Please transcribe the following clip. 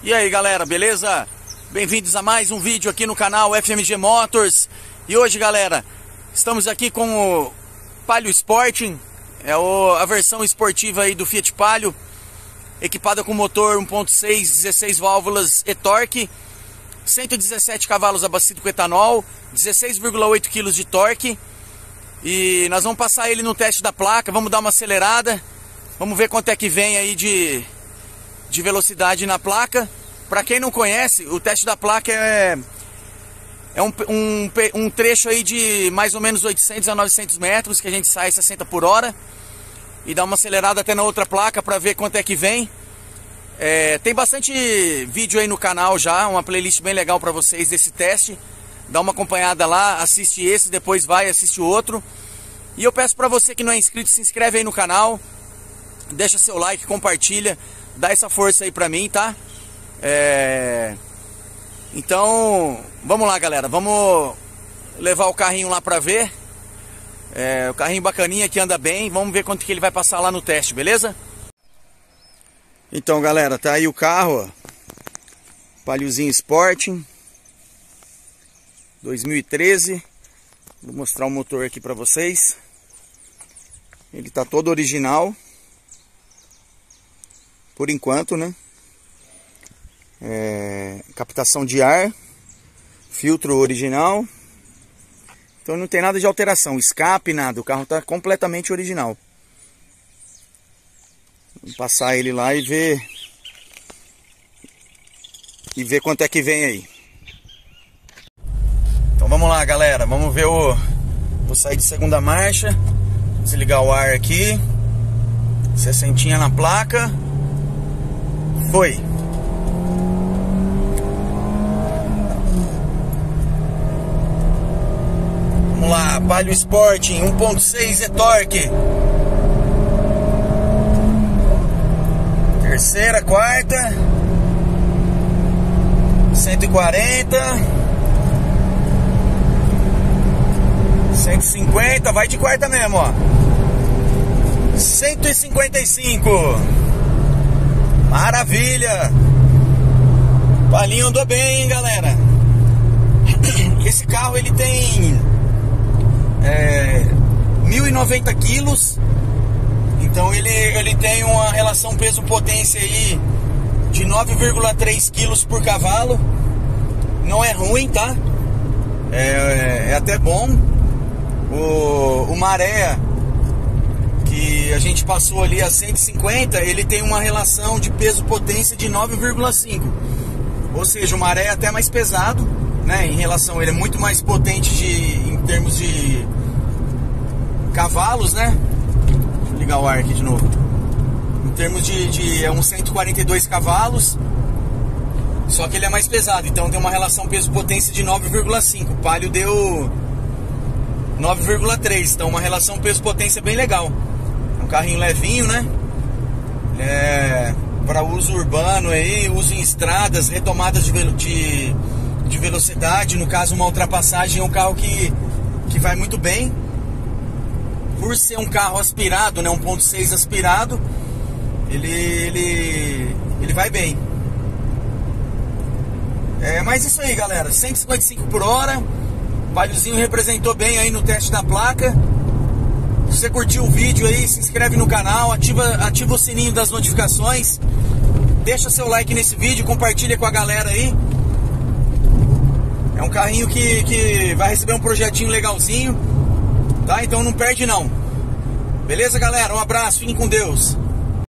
E aí galera, beleza? Bem-vindos a mais um vídeo aqui no canal FMG Motors. E hoje galera, estamos aqui com o Palio Sporting. É a versão esportiva aí do Fiat Palio, equipada com motor 1.6, 16 válvulas e-torque, 117 cavalos abastecido com etanol, 16,8 kg de torque. E nós vamos passar ele no teste da placa, vamos dar uma acelerada, vamos ver quanto é que vem aí de velocidade na placa. Para quem não conhece, o teste da placa é um trecho aí de mais ou menos 800 a 900 metros, que a gente sai 60 por hora e dá uma acelerada até na outra placa para ver quanto é que vem. Tem bastante vídeo aí no canal já, uma playlist bem legal para vocês desse teste. Dá uma acompanhada lá, assiste esse, depois vai assiste o outro. E eu peço para você que não é inscrito, se inscreve aí no canal, deixa seu like, compartilha, dá essa força aí pra mim, tá? Então, vamos lá galera, vamos levar o carrinho lá pra ver. O carrinho bacaninha que anda bem, vamos ver quanto que ele vai passar lá no teste, beleza? Então galera, tá aí o carro, ó. Paliozinho Sporting 2013. Vou mostrar o motor aqui pra vocês. Ele tá todo original por enquanto, né? Captação de ar, filtro original. Então não tem nada de alteração, escape, nada. O carro tá completamente original. Vamos passar ele lá e ver quanto é que vem aí. Então vamos lá galera, vamos ver vou sair de segunda marcha, desligar o ar aqui, 60 na placa. Foi. Vamos lá, Palio Sporting 1.6 e-torque. Terceira, quarta, 140, 150, vai de quarta mesmo, ó. 155. Maravilha! Palinho andou bem, hein, galera? Esse carro ele tem 1090 quilos. Então ele tem uma relação peso-potência aí de 9,3 quilos por cavalo. Não é ruim, tá? É até bom. O Maré, que a gente passou ali a 150, ele tem uma relação de peso-potência de 9,5. Ou seja, o Maré é até mais pesado, né? Em relação, ele é muito mais potente em termos de cavalos, né? Deixa eu ligar o ar aqui de novo. Em termos de uns 142 cavalos. Só que ele é mais pesado, então tem uma relação peso-potência de 9,5. O Palio deu 9,3, então uma relação peso-potência bem legal. É um carrinho levinho, né? Para uso urbano aí, uso em estradas, retomadas de velocidade. No caso, uma ultrapassagem é um carro que vai muito bem. Por ser um carro aspirado, né? 1.6 aspirado, ele vai bem. Mas isso aí galera, 155 por hora. O Paliozinho representou bem aí no teste da placa. Se você curtiu o vídeo aí, se inscreve no canal, ativa o sininho das notificações, deixa seu like nesse vídeo, compartilha com a galera aí. É um carrinho que vai receber um projetinho legalzinho, tá? Então não perde não. Beleza galera? Um abraço, fiquem com Deus.